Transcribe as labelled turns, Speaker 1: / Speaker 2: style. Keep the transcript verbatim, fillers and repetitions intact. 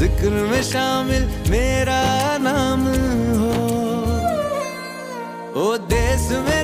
Speaker 1: जिक्र में शामिल मेरा नाम हो। ओ देश में